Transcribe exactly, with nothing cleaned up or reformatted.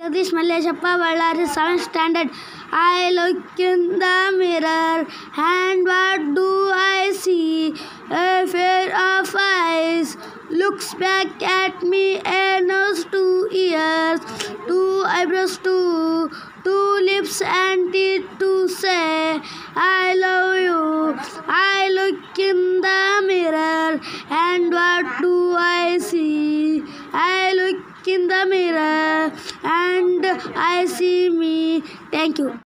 Jagadish Malleshappa Ballari, seventh standard. I look in the mirror and what do I see? A pair of eyes looks back at me, a nose, two ears, two eyebrows, two, two lips and teeth to say I love you. I look in the mirror and what do I see? I look in the mirror and I see me. Thank you.